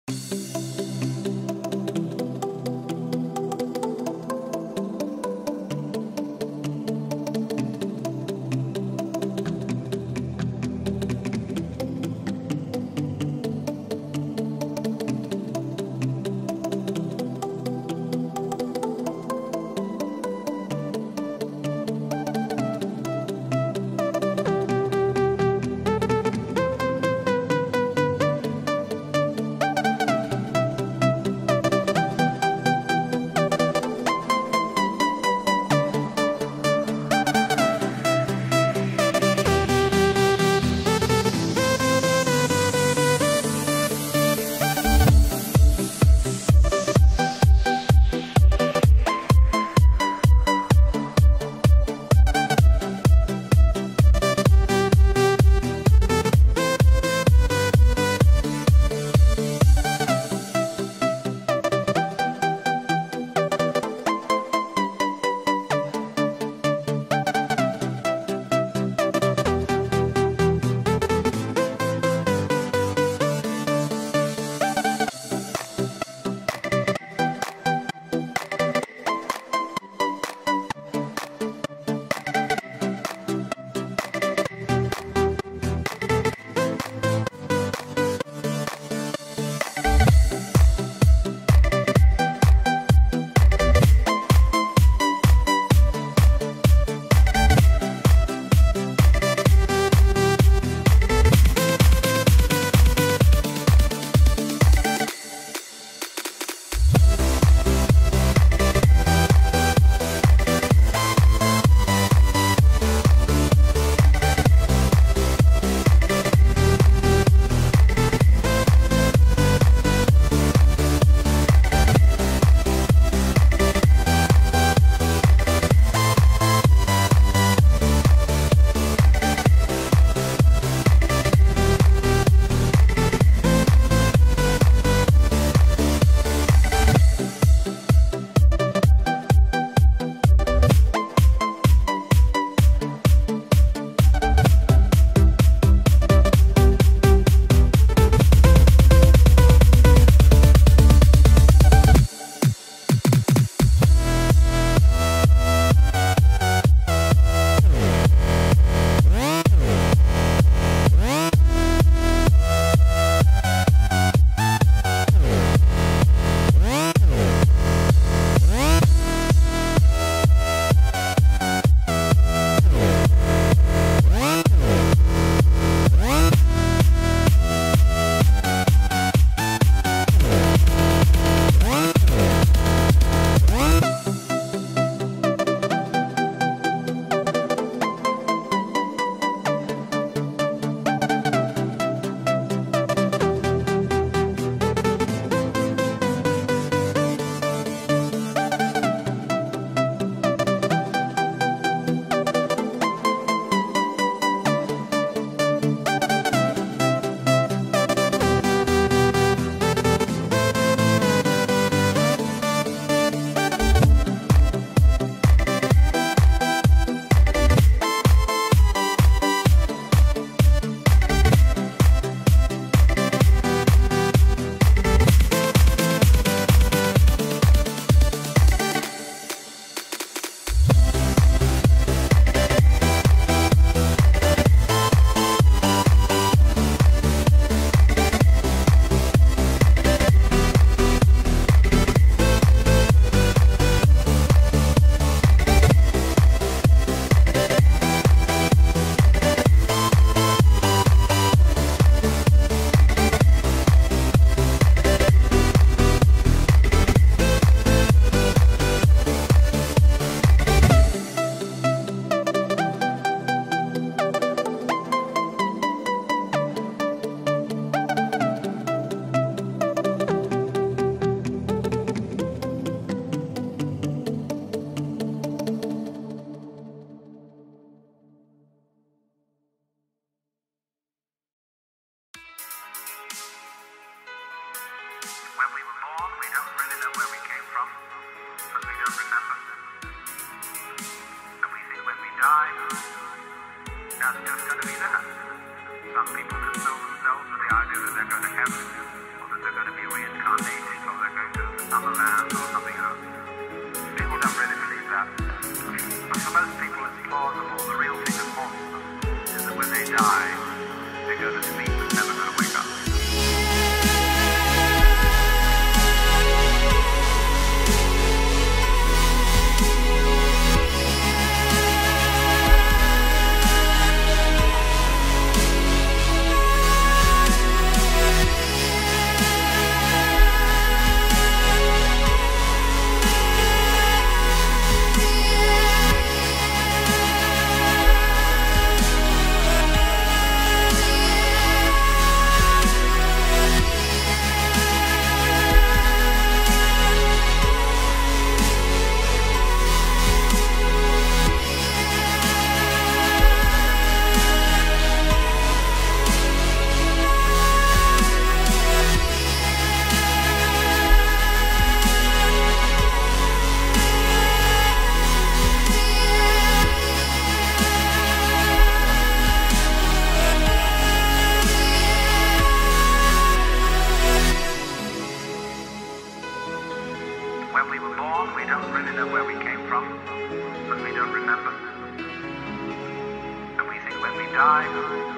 That's just going to be that. Some people console themselves with the idea that they're going to heaven, or that they're going to be reincarnated or they're going to Summerland or something else. People don't really believe that. But for most people it's plausible. The real thing that haunts them is that when they die, they go to sleep and never going to wake up. When we were born, we don't really know where we came from, but we don't remember. And we think when we die,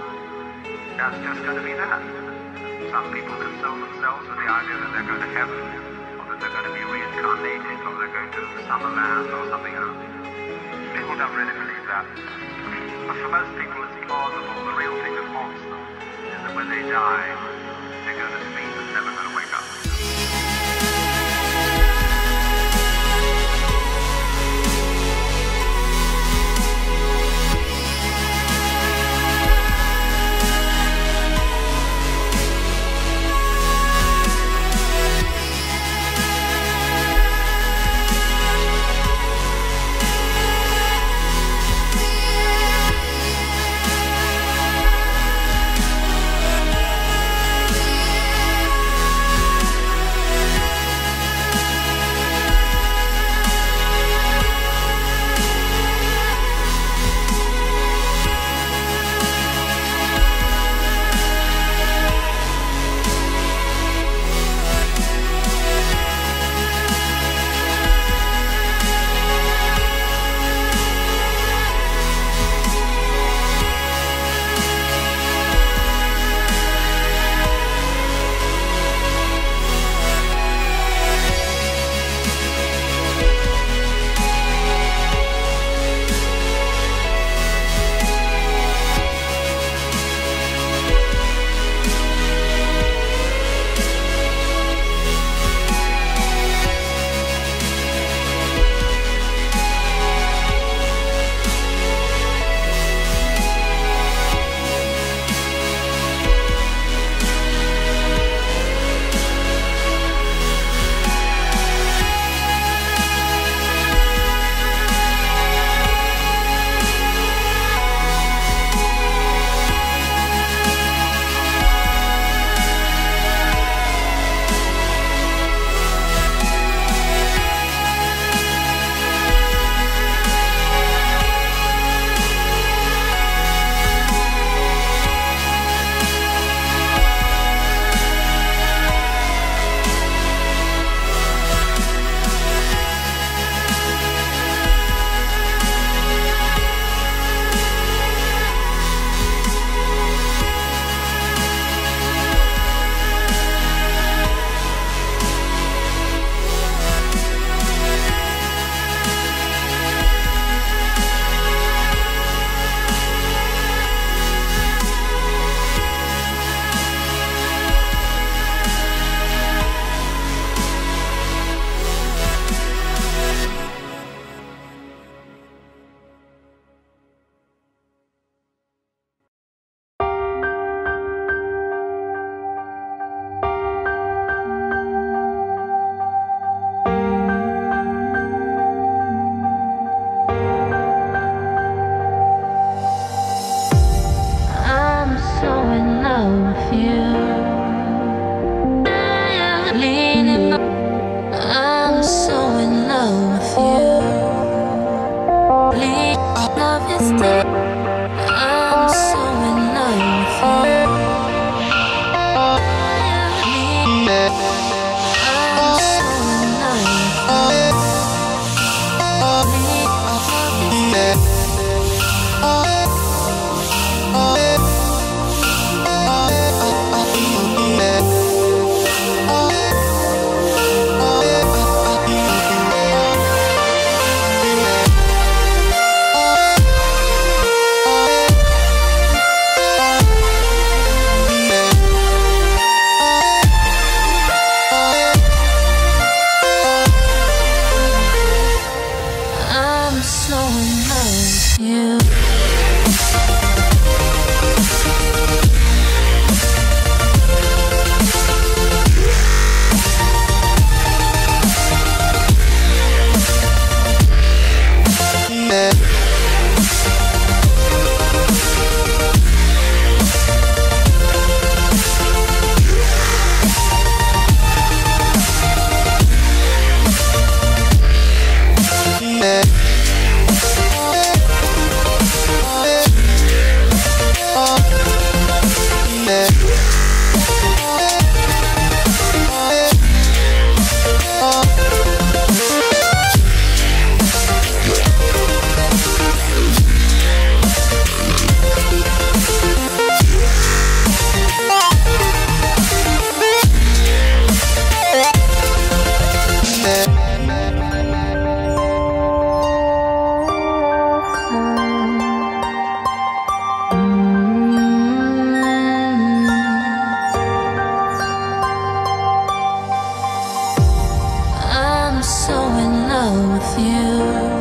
that's just going to be that. Some people console themselves with the idea that they're going to heaven, or that they're going to be reincarnated, or they're going to Summerland or something else. People don't really believe that. But for most people it's plausible. The real thing that haunts them is that when they die, they go to sleep and never going to wake up. I'm so in love with you. with you.